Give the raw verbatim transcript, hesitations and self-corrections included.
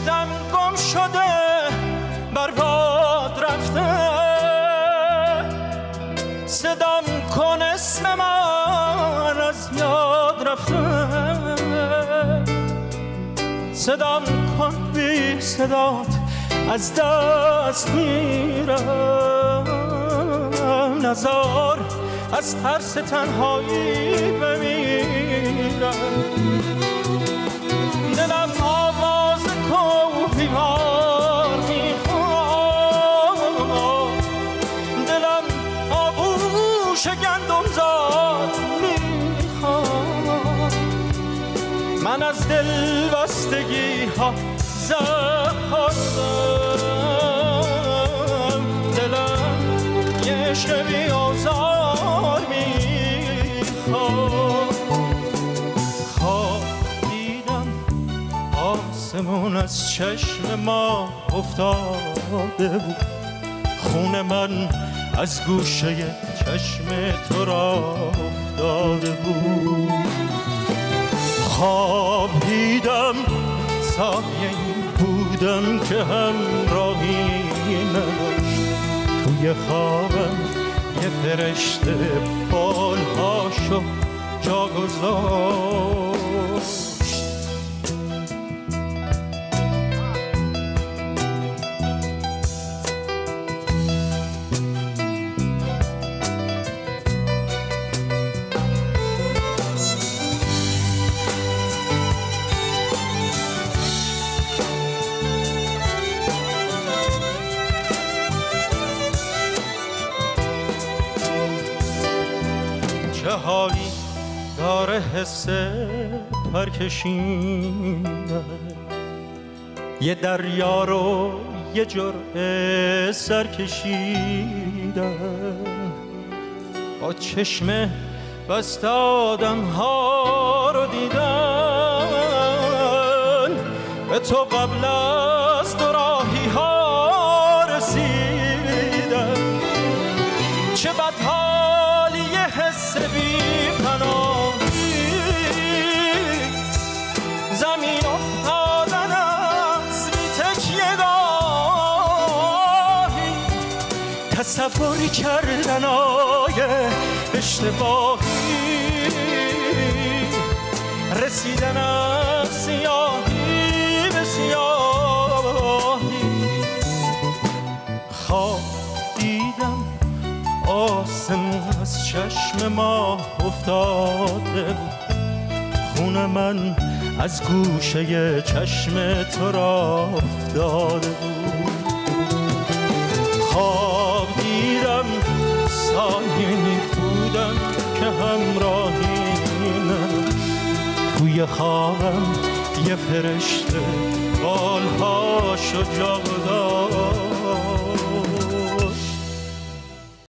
داشتم گم شده بر باد رفته، صدام کن اسم من از یاد رفته، صدام کن بی صدات از دست میرم، نزار از ترس تنهایی بمیرم. دلم آواز کوهیوار میخواد، دلم آغوش گندم زاد میخواد. من از دل بستگی ها زخم خوردم، دلم یه عشق بی آزار میخواد. خواب دیدم آسمون از چشم ما افتاده بود، خون من از گوشه چشم تو را افتاده بود. خواب دیدم سایه‌ای بودم که همراهی نداشت، توی خوابم یه فرشته بالهاشو جا گذاشت. چه حالی داره حس پرکشیدن، یه دریا رو یه جرعه سر کشیدن، با چشم بسته آدم ها رو دیدن، به تو قبل از دو راهی ها رسیدن. چه بدحالی یه حس بی پناهی، زمین افتادن از بی تکیه گاهی، تصوری کردن آیه اشتباهی، رسیدن از سیاهی به سیاهی. خواب دیدم آسمون از چشم ما افتاده بود، خون من از گوشه چشم تو را افتاده بود. خواب دیدم سایه‌ای بودم که همراهی نداشت، توی خوابم یه فرشته بالهاشو جا گذاشت.